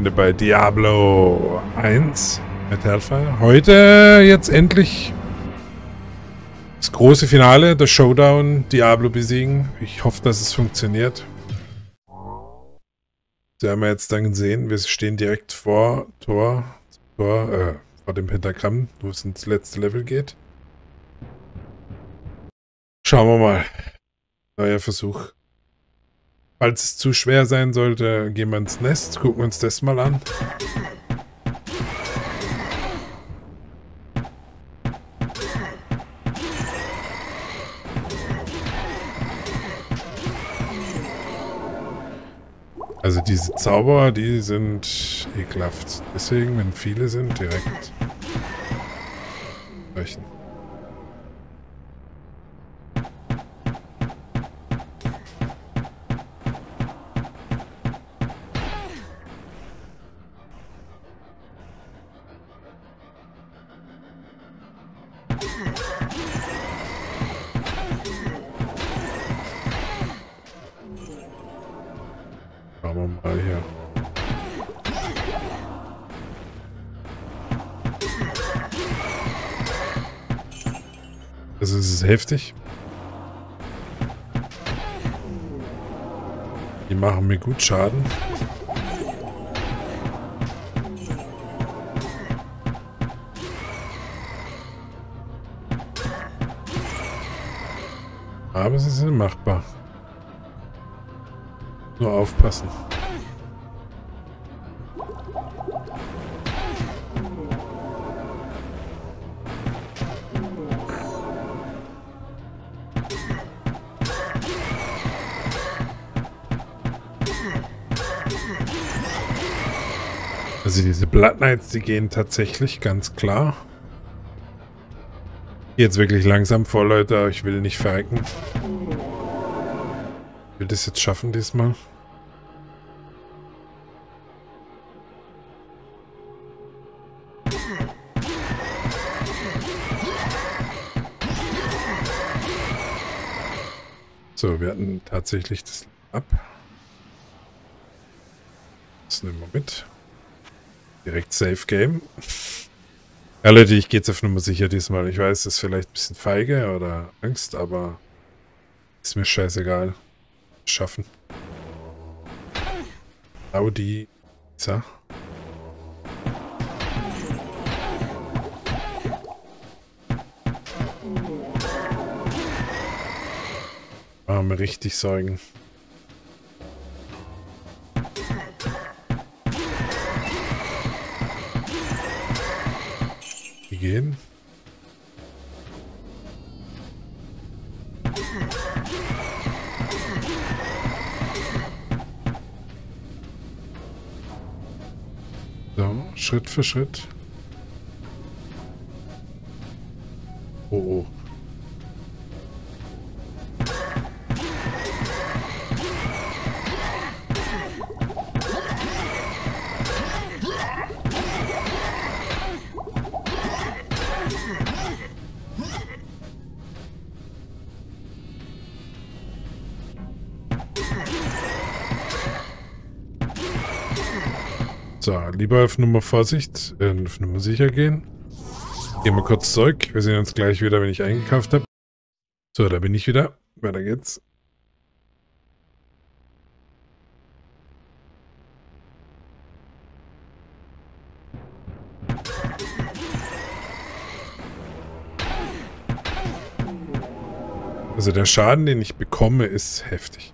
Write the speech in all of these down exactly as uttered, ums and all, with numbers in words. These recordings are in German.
Freunde, bei Diablo eins mit Hellfire. Heute jetzt endlich das große Finale, der Showdown, Diablo besiegen. Ich hoffe, dass es funktioniert. Das werden wir jetzt dann sehen. Wir stehen direkt vor Tor, Tor äh, vor dem Pentagramm, wo es ins letzte Level geht. Schauen wir mal. Neuer Versuch. Falls es zu schwer sein sollte, gehen wir ins Nest, gucken uns das mal an. Also diese Zauber, die sind ekelhaft. Deswegen, wenn viele sind, direkt sprechen. Schauen wir mal hier. Also es ist heftig. Die machen mir gut Schaden. Aber sie sind machbar. Nur aufpassen. Also diese Blood Knights, die gehen tatsächlich ganz klar. Jetzt wirklich langsam vor, Leute. Ich will nicht verrecken. Ich will das jetzt schaffen diesmal. So, wir hatten tatsächlich das ab. Das nehmen wir mit. Direkt Safe Game. Ja, Leute, ich gehe jetzt auf Nummer sicher diesmal. Ich weiß, das ist vielleicht ein bisschen feige oder Angst, aber ist mir scheißegal. Schaffen. Audi. So. Machen wir richtig Sorgen. Die gehen. So, Schritt für Schritt. Oh, oh. So, lieber auf Nummer Vorsicht, äh, auf Nummer sicher gehen. Gehen wir kurz zurück. Wir sehen uns gleich wieder, wenn ich eingekauft habe. So, da bin ich wieder. Weiter geht's. Also der Schaden, den ich bekomme, ist heftig.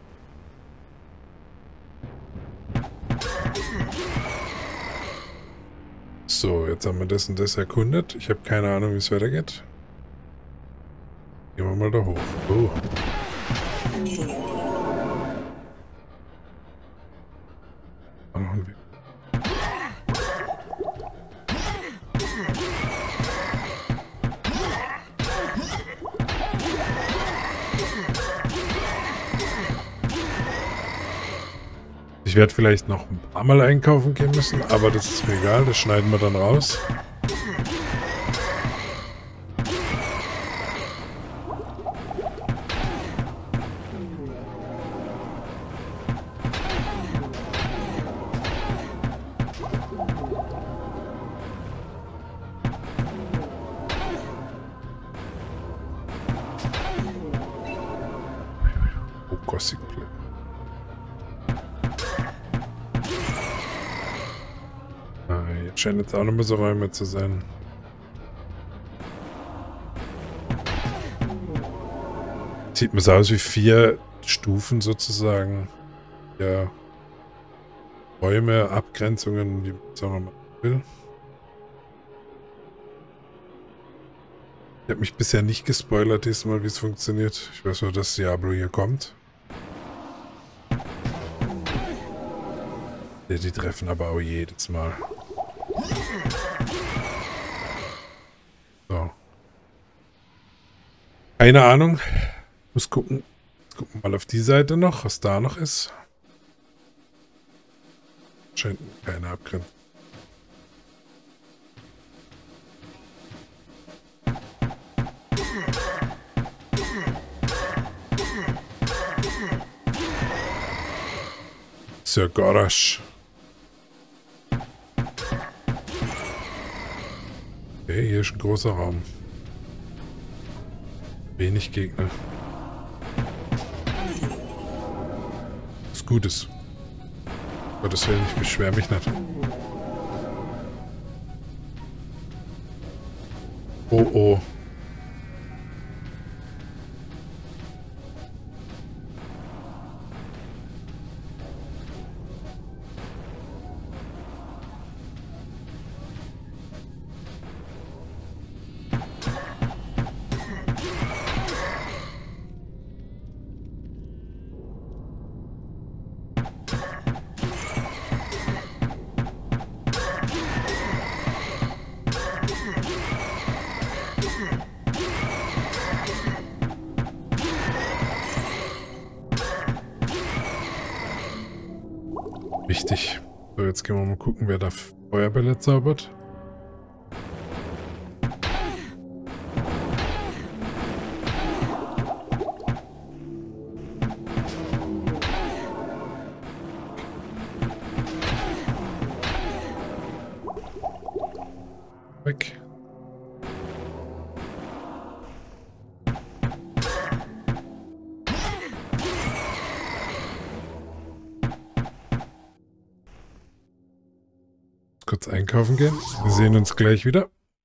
So, jetzt haben wir das und das erkundet. Ich habe keine Ahnung, wie es weitergeht. Gehen wir mal da hoch. Oh. Da noch ein Weg. Ich werde vielleicht noch ein paar Mal einkaufen gehen müssen, aber das ist mir egal, das schneiden wir dann raus. Scheint jetzt auch noch mal so Räume zu sein. Sieht mir so aus wie vier Stufen sozusagen. Ja. Räume, Abgrenzungen, wie man es auch mal will. Ich habe mich bisher nicht gespoilert diesmal, wie es funktioniert. Ich weiß nur, dass Diablo hier kommt. Ja, die treffen aber auch jedes Mal. So. Keine Ahnung. Muss gucken. Gucken mal auf die Seite noch, was da noch ist. Scheint keine Abgrenzung. Sir Gorash. Okay, hier ist ein großer Raum. Wenig Gegner. Was Gutes. Gottes Willen, ich beschwere mich nicht. Oh oh. Wichtig. So, jetzt gehen wir mal gucken, wer da Feuerbälle zaubert. Weg. Kurz einkaufen gehen. Wir sehen uns gleich wieder.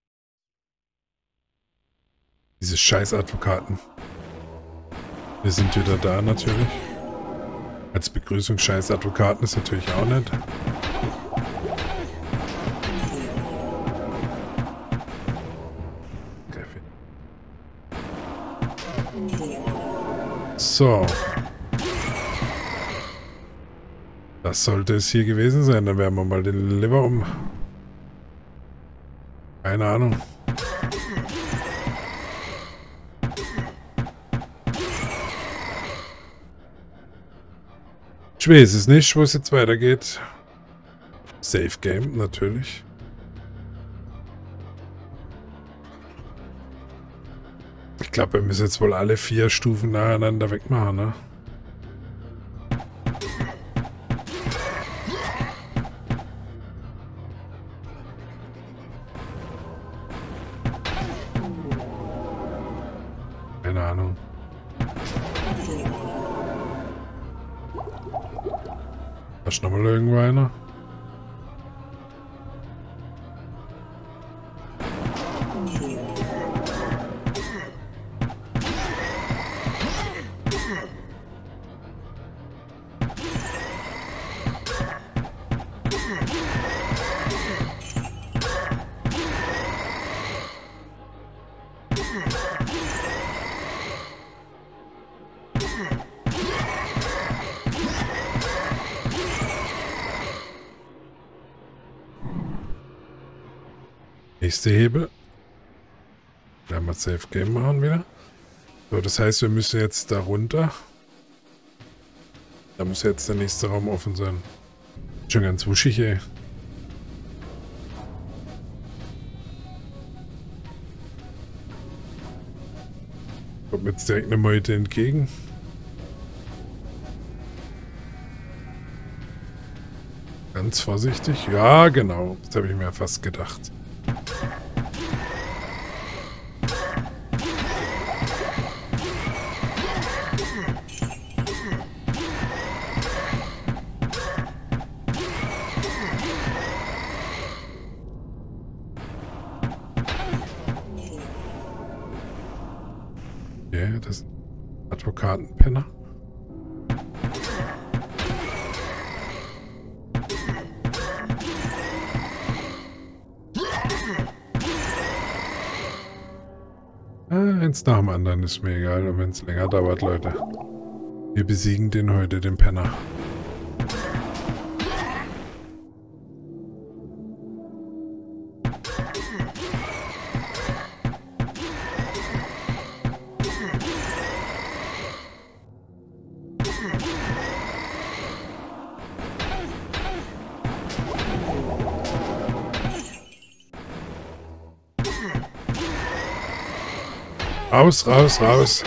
Diese scheiß Advokaten. Wir sind wieder da natürlich. Als Begrüßung scheiß Advokaten ist natürlich auch nett. So. Das sollte es hier gewesen sein. Dann werden wir mal den Liver um. Keine Ahnung. Ich weiß es nicht, wo es jetzt weitergeht. Safe Game, natürlich. Ich glaube, wir müssen jetzt wohl alle vier Stufen nacheinander wegmachen, ne? Keine Ahnung. Da ist nochmal irgendwo einer. Nächste Hebel. Werden wir Safe Game machen wieder. So, das heißt, wir müssen jetzt da runter. Da muss jetzt der nächste Raum offen sein. Schon ganz wuschig, ey. Kommt mir jetzt direkt eine Meute entgegen. Ganz vorsichtig. Ja, genau. Das habe ich mir fast gedacht. Okay, das sind Advokatenpenner. Ah, eins nach dem anderen ist mir egal, und wenn es länger dauert, Leute. Wir besiegen den heute, den Penner. Raus, raus, raus.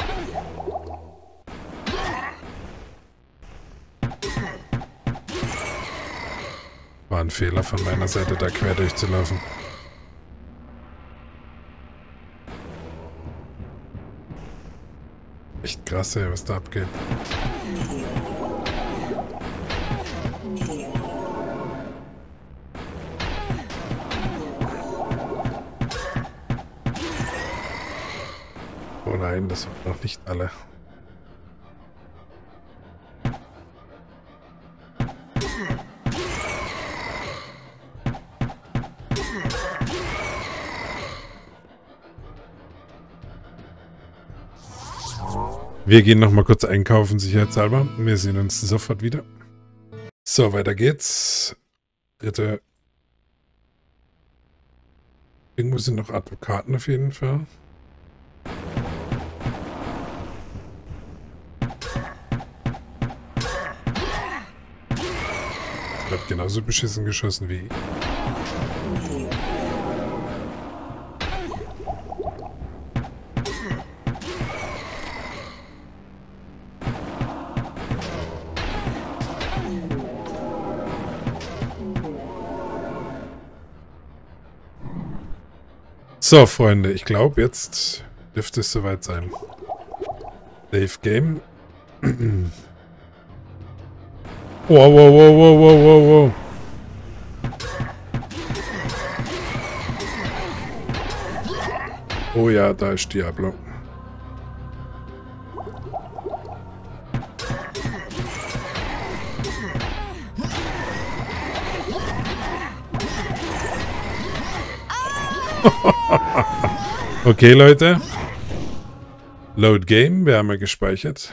War ein Fehler von meiner Seite, da quer durchzulaufen. Echt krass, ey, was da abgeht. Oh nein, das waren noch nicht alle. Wir gehen noch mal kurz einkaufen, sicherheitshalber. Wir sehen uns sofort wieder. So, weiter geht's. Dritte. Irgendwo sind noch Advokaten auf jeden Fall. Bleibt genauso beschissen geschossen wie ich. So, Freunde, ich glaube, jetzt dürfte es soweit sein. Save Game. Wow, wow, wow, wow, wow, wow, wow. Oh ja, da ist Diablo. Okay, Leute. Load Game, wir haben ja gespeichert.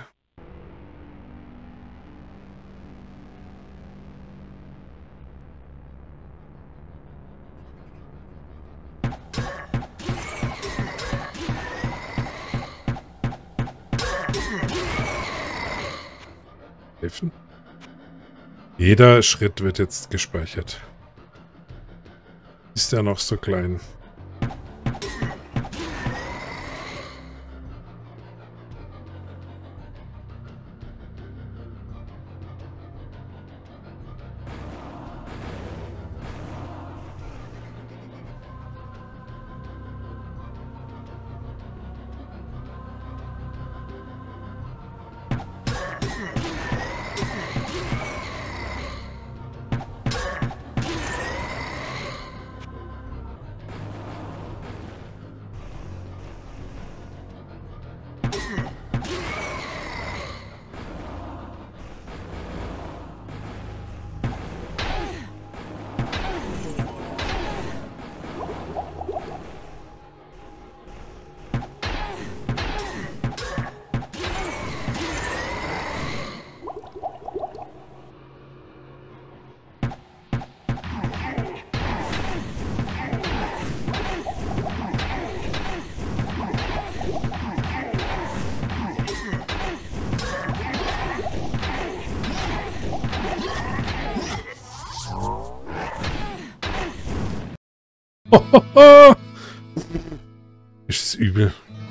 Helfen. Jeder Schritt wird jetzt gespeichert. Ist ja noch so klein. Ist es übel.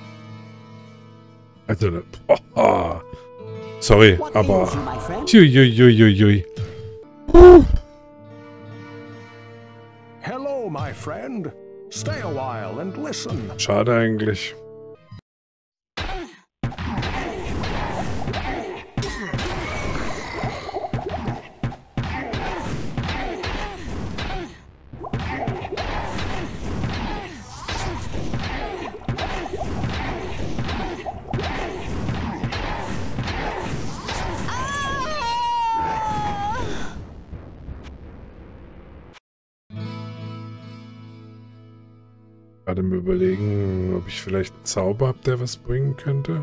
Also, oh, sorry, aber... Juiuiuiui. Hello, my friend. Stay a while and listen. Schade eigentlich. Gerade mal überlegen, ob ich vielleicht einen Zauber habe, der was bringen könnte.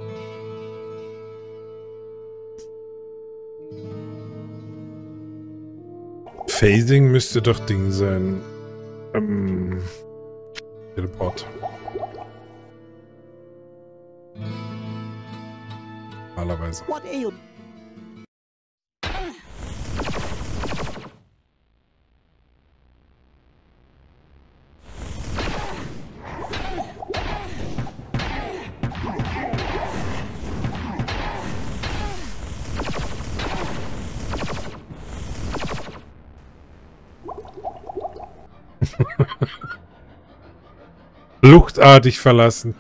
Phasing müsste doch Ding sein. Ähm, Teleport. Normalerweise. What ail? Fluchtartig verlassen.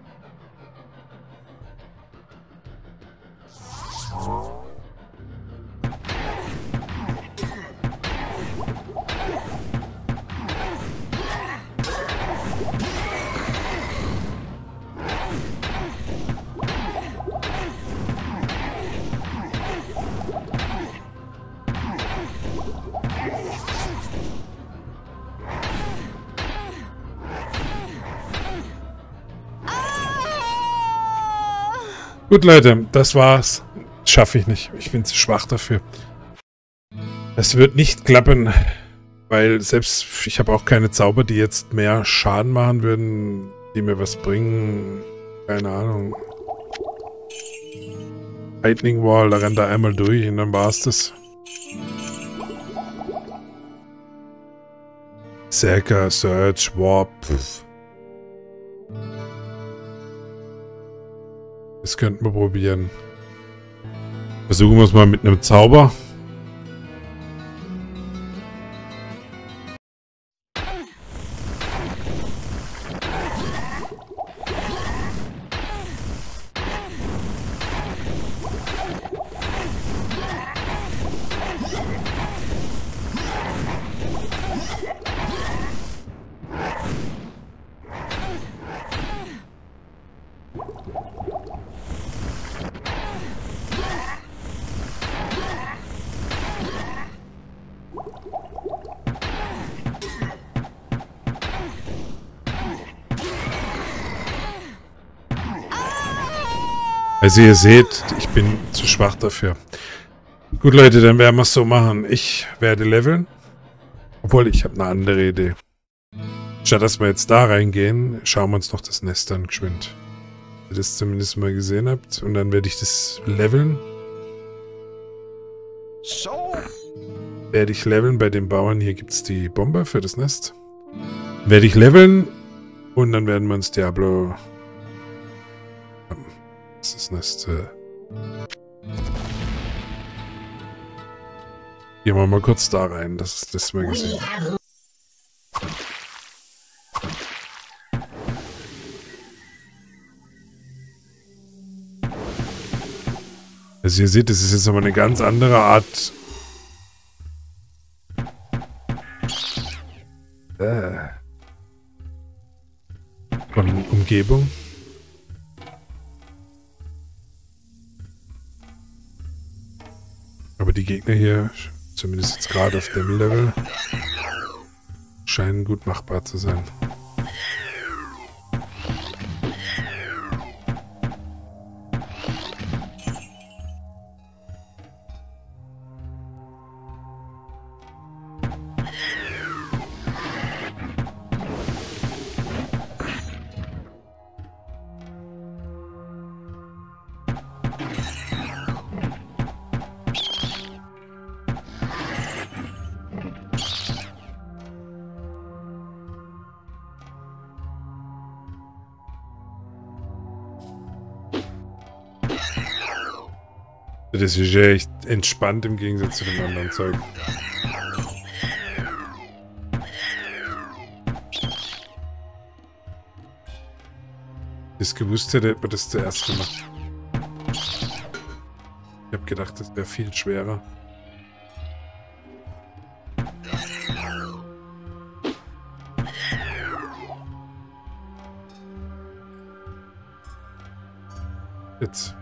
Gut, Leute, das war's. Schaffe ich nicht. Ich bin zu schwach dafür. Das wird nicht klappen, weil selbst ich habe auch keine Zauber, die jetzt mehr Schaden machen würden, die mir was bringen. Keine Ahnung. Lightning Wall, da rennt er einmal durch und dann war's das. Säcker, Search, Warp. Pff. Das könnten wir probieren. Versuchen wir es mal mit einem Zauber. Also ihr seht, ich bin zu schwach dafür. Gut, Leute, dann werden wir es so machen. Ich werde leveln. Obwohl, ich habe eine andere Idee. Statt dass wir jetzt da reingehen, schauen wir uns noch das Nest an, geschwind. Ihr das zumindest mal gesehen habt. Und dann werde ich das leveln. So. Werde ich leveln bei den Bauern. Hier gibt es die Bombe für das Nest. Werde ich leveln. Und dann werden wir uns Diablo... Das ist das Nest. Äh Gehen wir mal kurz da rein. Das ist das mal gesehen. Also ihr seht, das ist jetzt aber eine ganz andere Art äh, von Umgebung. Aber die Gegner hier, zumindest jetzt gerade auf dem Level, scheinen gut machbar zu sein. Das ist ja echt entspannt im Gegensatz zu dem anderen Zeug. Wenn ich es gewusst hätte, hätte man das zuerst gemacht. Ich habe gedacht, das wäre viel schwerer. Jetzt.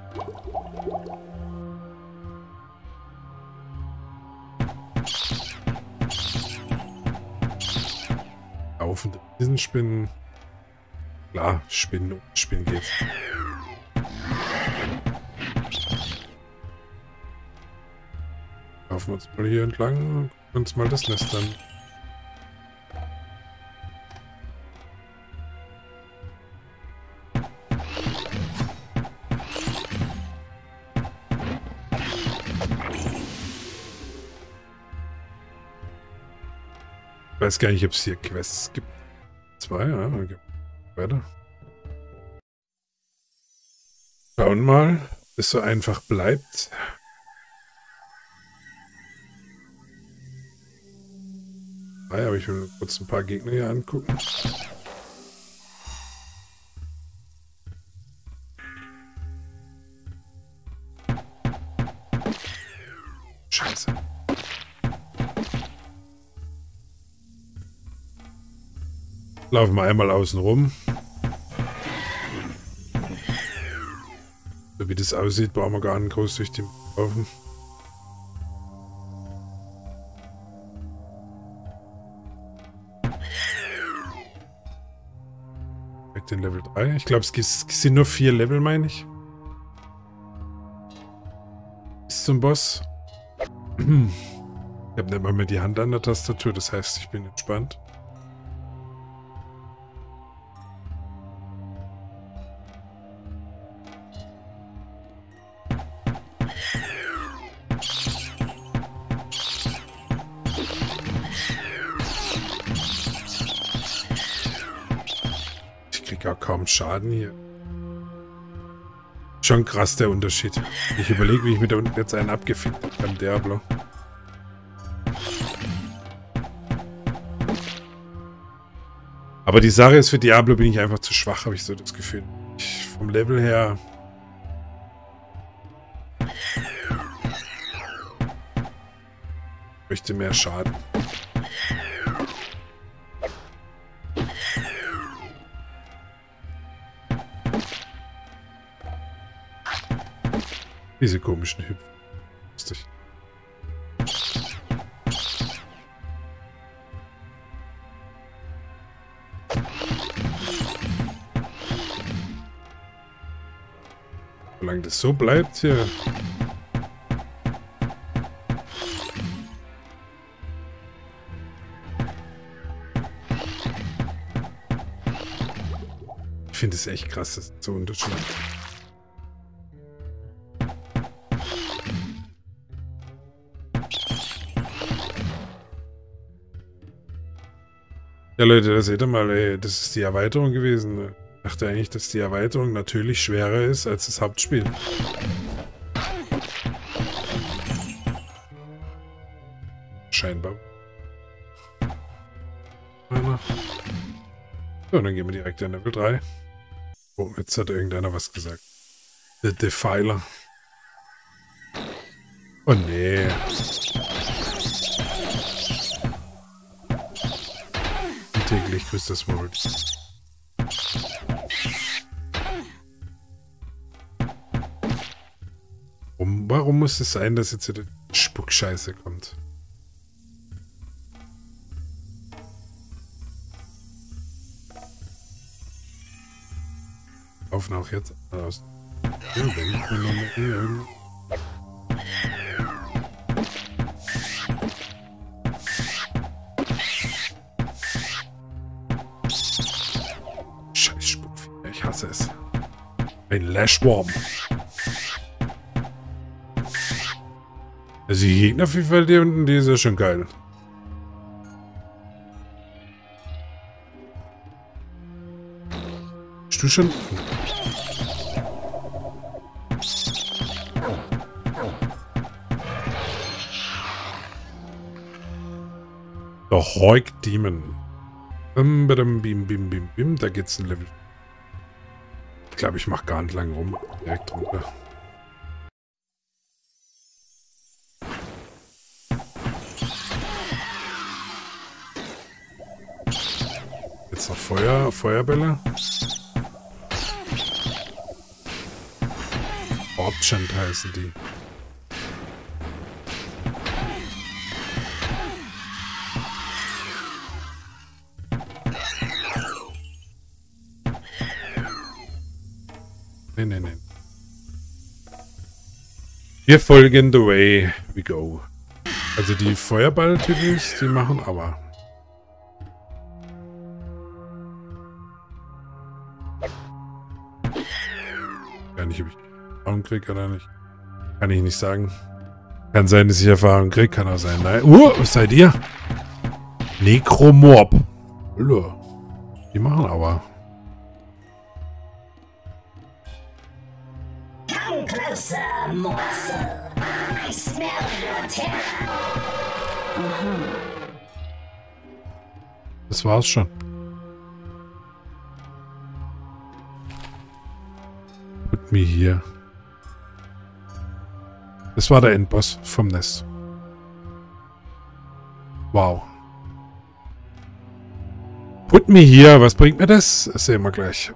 Laufende Riesenspinnen. Klar, Spinnen, Spinnen geht. Laufen wir uns mal hier entlang und gucken uns mal das Nest an. Ich weiß gar nicht, ob es hier Quests gibt. Zwei, ja, okay. Weiter. Schauen mal, ob es so einfach bleibt. Ah ja, aber ich will nur kurz ein paar Gegner hier angucken. Scheiße. Laufen wir einmal außen rum. So wie das aussieht, brauchen wir gar nicht groß durch die laufen. Direkt in Level drei. Ich glaube, es sind nur vier Level, meine ich. Bis zum Boss. Ich habe nicht mal mehr die Hand an der Tastatur, das heißt, ich bin entspannt. Ja, kaum Schaden hier. Schon krass der Unterschied. Ich überlege, wie ich mir da unten jetzt einen abgefickt habe beim Diablo. Aber die Sache ist, für Diablo bin ich einfach zu schwach, habe ich so das Gefühl. Ich, vom Level her... möchte mehr Schaden. Diese komischen Hüpfen. Lustig. Solange das so bleibt hier. Ich finde es echt krass, das ist so unterschiedlich. Ja Leute, das seht ihr mal, ey, das ist die Erweiterung gewesen. Ich dachte eigentlich, dass die Erweiterung natürlich schwerer ist als das Hauptspiel. Scheinbar. So, dann gehen wir direkt in Level drei. Oh, jetzt hat irgendeiner was gesagt. The Defiler. Oh nee. Täglich grüßt das Maul. Warum, warum muss es sein, dass jetzt hier die Spuckscheiße kommt? Laufen auch jetzt aus. Ja, Scheiß Spuckviecher, ich hasse es. Ein Lashworm. Also die Gegnervielfalt hier unten, die ist ja schon geil. Bist du schon? Der Hawk Demon. Bim, bim, bim, bim, bim, bim. Da geht's ein Level. Ich glaube, ich mache gar nicht lang rum. Direkt runter. Jetzt noch Feuer, Feuerbälle. Orchant heißen die. Nee, nee, nee. Wir folgen the way we go. Also die Feuerball-Typen, die machen aber. Gar nicht, ob ich Erfahrung kriege oder nicht. Kann ich nicht sagen. Kann sein, dass ich Erfahrung kriege, kann auch sein. Nein. Uh, was seid ihr? Necromorb. Hallo. Die machen aber. Come closer, morsel. I smell your terror. Das war's schon. Put me here. Das war der Endboss vom Nest. Wow. Put me here. Was bringt mir das? Das sehen wir gleich.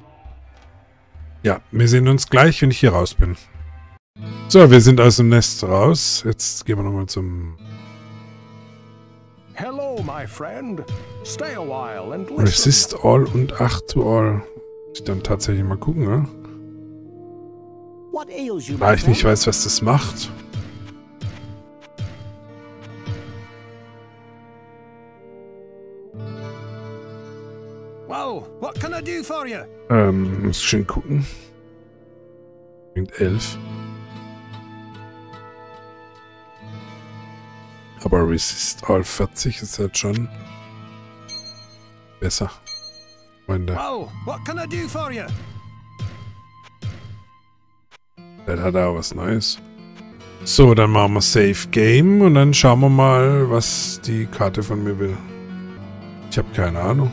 Ja, wir sehen uns gleich, wenn ich hier raus bin. So, wir sind aus dem Nest raus. Jetzt gehen wir nochmal zum... Hello, my friend. Stay a while and listen. Resist all und acht to all. Muss ich dann tatsächlich mal gucken, ne? What ails you, Da my ich nicht friend? weiß, was das macht. Well, what can I do for you? Ähm, muss schön gucken. Bringt elf. Aber Resist All vierzig ist halt schon besser. Freunde. Well, what can I do for you? Vielleicht hat er auch was Neues. So, dann machen wir Save Game und dann schauen wir mal, was die Karte von mir will. Ich habe keine Ahnung.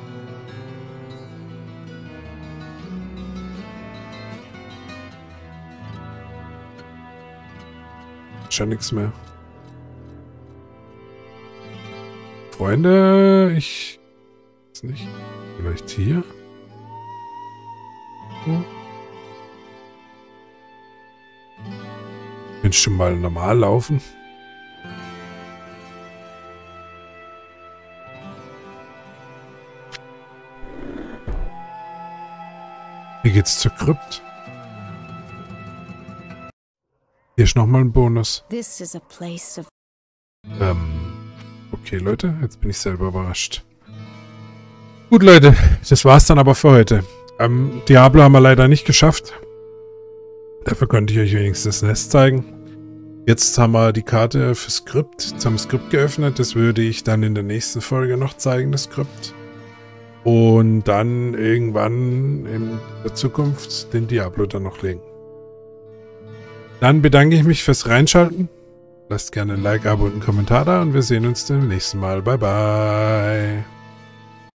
Schon nichts mehr. Freunde, ich... Weiß nicht. Vielleicht hier? Hm. Wenn schon mal normal laufen. Hier geht's zur Krypt. Hier ist nochmal ein Bonus. This is a place of Ähm, okay, Leute, jetzt bin ich selber überrascht. Gut, Leute, das war's dann aber für heute. Ähm, Diablo haben wir leider nicht geschafft. Dafür konnte ich euch wenigstens das Nest zeigen. Jetzt haben wir die Karte für Skript. Jetzt haben wir Skript geöffnet. Das würde ich dann in der nächsten Folge noch zeigen, das Skript. Und dann irgendwann in der Zukunft den Diablo dann noch legen. Dann bedanke ich mich fürs Reinschalten. Lasst gerne ein Like, Abo und einen Kommentar da und wir sehen uns beim nächsten Mal. Bye, bye.